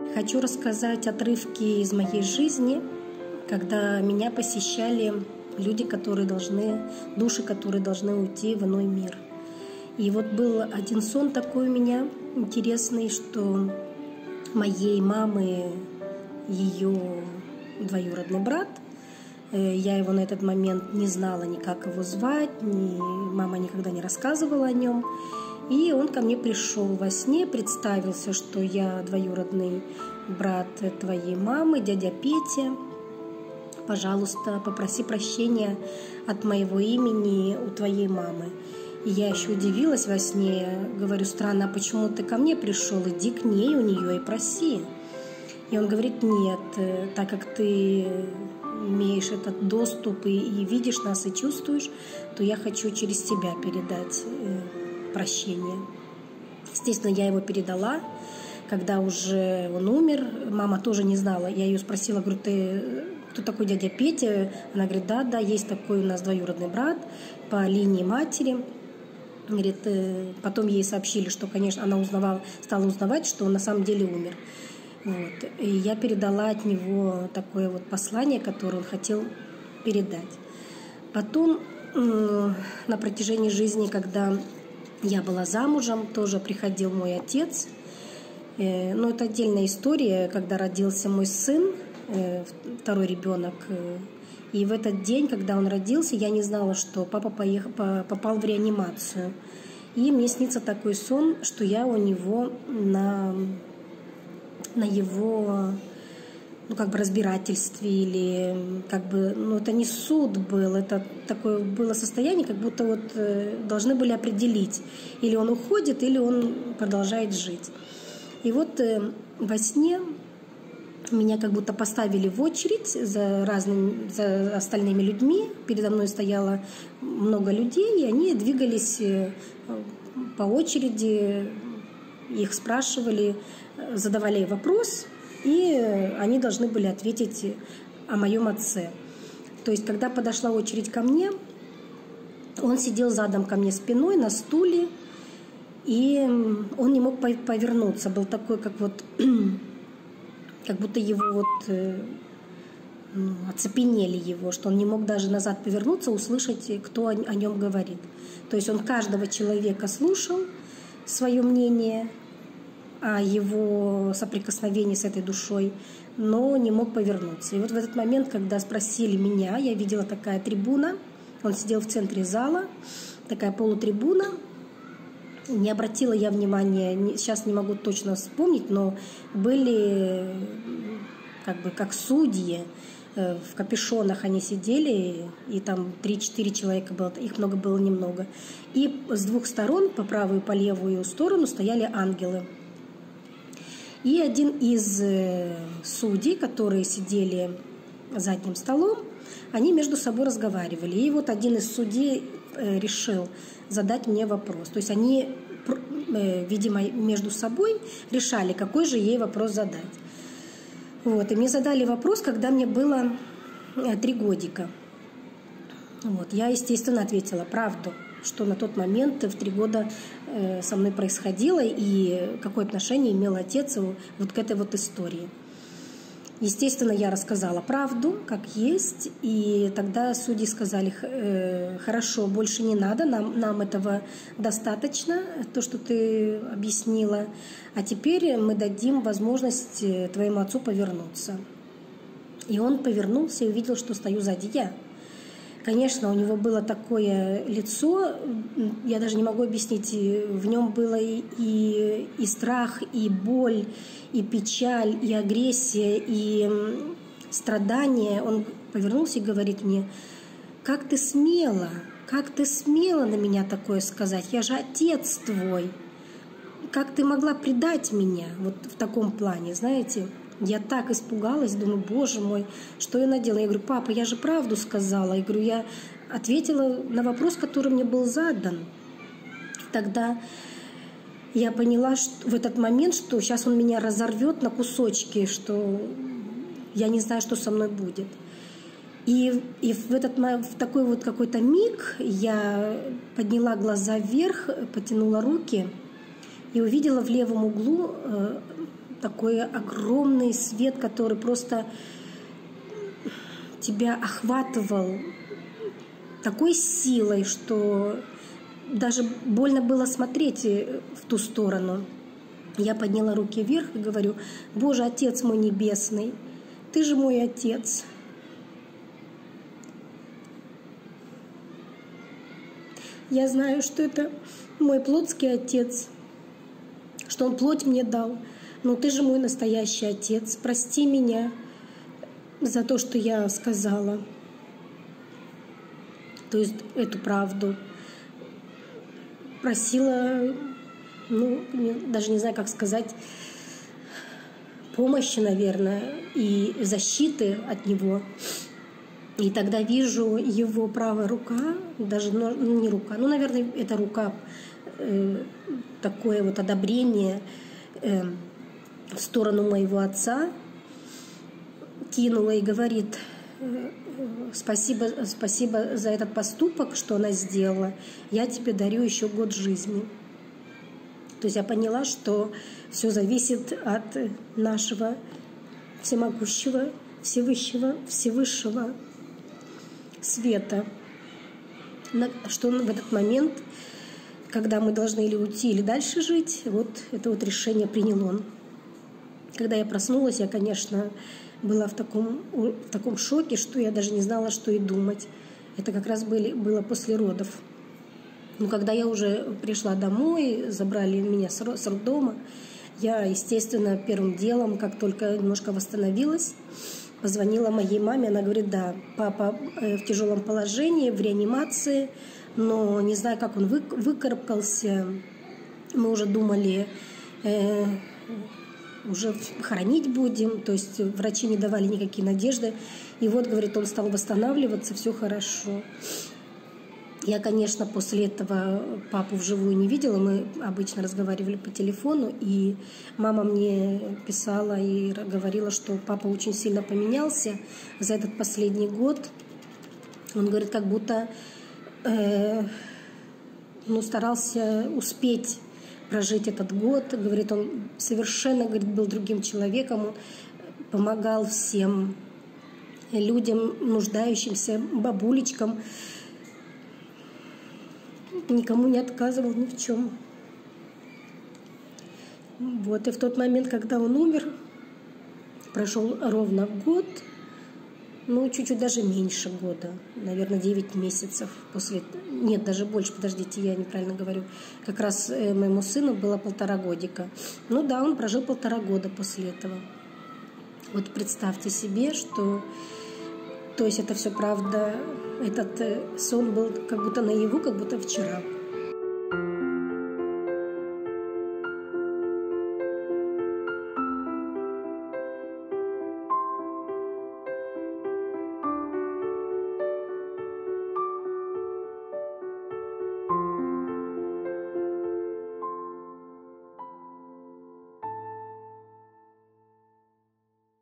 Хочу рассказать отрывки из моей жизни, когда меня посещали люди, души, которые должны уйти в иной мир. И вот был один сон такой у меня интересный, что моей мамы, ее двоюродный брат, я его на этот момент не знала ни как его звать, мама никогда не рассказывала о нем. И он ко мне пришел во сне, представился, что я двоюродный брат твоей мамы, дядя Петя. Пожалуйста, попроси прощения от моего имени у твоей мамы. И я еще удивилась во сне, говорю, странно, а почему ты ко мне пришел? Иди к ней, у нее и проси. И он говорит, нет, так как ты имеешь этот доступ и видишь нас, и чувствуешь, то я хочу через тебя передать прощение. Естественно, я его передала. Когда уже он умер, мама тоже не знала. Я ее спросила, говорю, ты кто такой дядя Петя? Она говорит, да, есть такой у нас двоюродный брат по линии матери. Говорит, потом ей сообщили, что, конечно, она стала узнавать, что он на самом деле умер. Вот. И я передала от него такое вот послание, которое он хотел передать. Потом на протяжении жизни, когда я была замужем, тоже приходил мой отец. Но это отдельная история, когда родился мой сын, второй ребенок. И в этот день, когда он родился, я не знала, что папа попал в реанимацию. И мне снится такой сон, что я у него на его разбирательстве или это не суд был, это такое было состояние, как будто должны были определить, или он уходит, или он продолжает жить. И во сне меня как будто поставили в очередь за остальными людьми. Передо мной стояло много людей, и они двигались по очереди, их спрашивали, задавали вопрос, и они должны были ответить о моем отце. То есть, когда подошла очередь ко мне, он сидел задом ко мне спиной на стуле, и он не мог повернуться. Был такой, как будто его оцепенели его, что он не мог даже назад повернуться, услышать, кто о нем говорит. То есть он каждого человека слушал, свое мнение о его соприкосновении с этой душой, но не мог повернуться. И в этот момент, когда спросили меня, я видела такая трибуна, он сидел в центре зала, такая полутрибуна. Не обратила я внимания, сейчас не могу точно вспомнить, но были как судьи, в капюшонах они сидели, и там 3-4 человека было, их много было немного. И с двух сторон, по правую и по левую сторону, стояли ангелы. И один из судей, которые сидели за одним столом, они между собой разговаривали. И один из судей решил задать мне вопрос. То есть они, видимо, между собой решали, какой же ей вопрос задать. И мне задали вопрос, когда мне было 3 годика. Я, естественно, ответила правду, что на тот момент в 3 года со мной происходило и какое отношение имел отец к этой истории. Естественно, я рассказала правду, как есть, и тогда судьи сказали, хорошо, больше не надо, нам этого достаточно, то, что ты объяснила, а теперь мы дадим возможность твоему отцу повернуться. И он повернулся и увидел, что стою сзади я. Конечно, у него было такое лицо, я даже не могу объяснить, в нем было и страх, и боль, и печаль, и агрессия, и страдание. Он повернулся и говорит мне, как ты смела на меня такое сказать, я же отец твой, как ты могла предать меня в таком плане, знаете. Я так испугалась, думаю, боже мой, что я наделала? Я говорю, папа, я же правду сказала. Я говорю, я ответила на вопрос, который мне был задан. Тогда я поняла в этот момент, что сейчас он меня разорвет на кусочки, что я не знаю, что со мной будет. И в такой какой-то миг я подняла глаза вверх, потянула руки и увидела в левом углу такой огромный свет, который просто тебя охватывал такой силой, что даже больно было смотреть в ту сторону. Я подняла руки вверх и говорю: «Боже, Отец мой Небесный, Ты же мой Отец». Я знаю, что это мой плотский Отец, что Он плоть мне дал, но Ты же мой настоящий Отец. Прости меня за то, что я сказала. То есть эту правду. Просила, даже не знаю, как сказать, помощи, наверное, и защиты от Него. И тогда вижу Его правая рука, даже не рука, наверное, это рука, такое вот одобрение в сторону моего отца кинула и говорит: спасибо за этот поступок, что она сделала. Я тебе дарю еще год жизни. То есть я поняла, что все зависит от нашего всемогущего, Всевышнего света. Что он в этот момент, когда мы должны или уйти, или дальше жить, вот это вот решение принял он. Когда я проснулась, я, конечно, была в таком шоке, что я даже не знала, что и думать. Это как раз было после родов. Но когда я уже пришла домой, забрали меня с роддома, я, естественно, первым делом, как только немножко восстановилась, позвонила моей маме. Она говорит: да, папа в тяжелом положении, в реанимации, но не знаю, как он выкарабкался. Мы уже думали, уже хоронить будем, то есть врачи не давали никакие надежды. И вот, говорит, он стал восстанавливаться, все хорошо. Я, конечно, после этого папу вживую не видела, мы обычно разговаривали по телефону, и мама мне писала и говорила, что папа очень сильно поменялся за этот последний год. Он говорит, как будто старался успеть прожить этот год. Говорит, он совершенно, говорит, был другим человеком, он помогал всем людям, нуждающимся, бабулечкам, никому не отказывал ни в чем. Вот. И в тот момент, когда он умер, прошел ровно год, чуть-чуть даже меньше года, наверное, 9 месяцев после... Нет, даже больше, подождите, я неправильно говорю. Как раз моему сыну было 1,5 годика. Да, он прожил 1,5 года после этого. Вот представьте себе, что... То есть это все правда, этот сон был как будто наяву, как будто вчера.